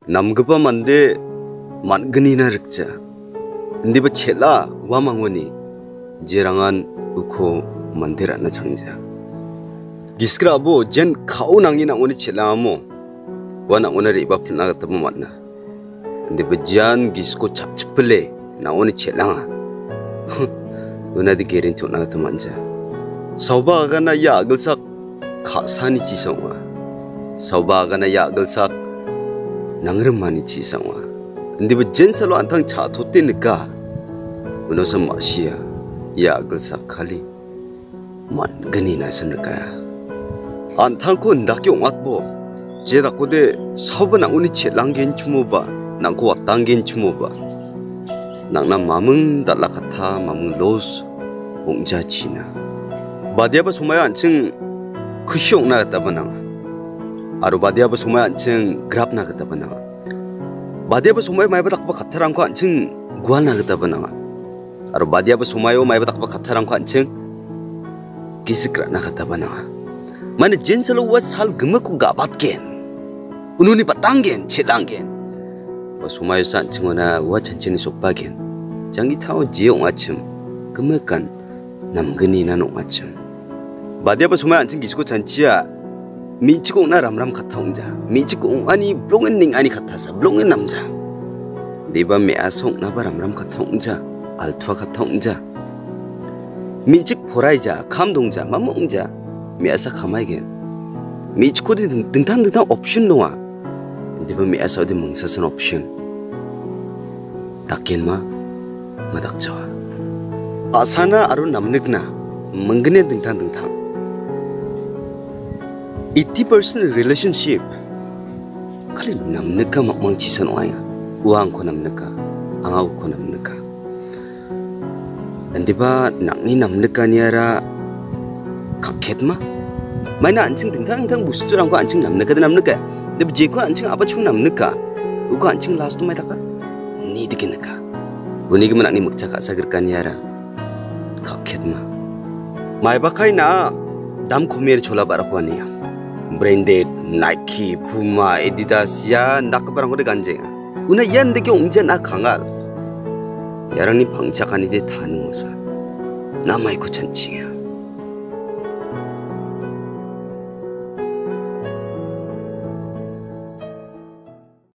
남급아 만데 만근이나 륵자 근데 뭐 첼라 와망원이 제랑한 우코 만데라나 장자 기스크라보 젠 카오낭이 나오니 첼라모 와나 오늘 이바 풀나갔다 뭐 만나 근데 뭐 잔 기스코 잡치플레 나오니 첼랑아 은하디 게린토 나갔다 만자 서바가나 야글삭 가사니 지성와 서바가나 야글삭 낭름만이 지성와 근데 뭐 젠살로 안탕 차토 때니까 은어서 마시야 야글삭 칼리 만근이 나서니까야 안탕코 낙기 옹앗보 제다코데 서바 나오니 첼랑겐 추모바 낭코 왔당겐 추모바 낭나 마문 달라카타 마문 로스 옹자치나 바디아바 소마야 안층 쿠시옥 나갔다바 낭 아로 바디아바 소마야 안층 그랍 나갔다바 낭 바디아바 소마야 마이바 닥바 카타랑코 안층 구알 나갔다바 낭 아로 바디아바 소마요 마이바 닥바 카타랑코 안층 기스크라 나갔다바 낭 mana jen selalu wasal gemaku gabatken ununi patanggen chelanggen basumay san chingona wa chanchini sopagen jangi tao jiong achim gemakan namgeni nanong achim badia basumay anching gisko chanchia michiko na ramram kataungja michiko ani blongen ning ani katasa blongen namja deba me asong na ramram kataungja altua kataungja michik poraija kamdongja mamongja 미아사 가마이게 미치코디 등탕 옵션 동아 근데 뭐 미아사 어디 멍사선 옵션 닥겐마 마닥자와 아사나 아루 남늑나 멍근에 등탕 80% relationship 칼리 남늑가 망치선 와야 우앙코 남늑가 앙아우코 남늑가 근데 봐 낭니 남늑가니아라 kaketma, mana anjing tentang busu orang ko anjing namneka dan namneka, tapi jeko anjing apa cuma namneka, uko anjing last tu mai taka, ni dikineka, buni gimana ni mukca kak sagerkan yara, kaketma, mai bakai na dam komer chola barakwani ya, branded Nike, Puma, Adidas ya nak barang ko de ganjeng, una yan deke ongja nak kangal, yarang ni pangcakan ide tanu mosa, namai ko chanchiya.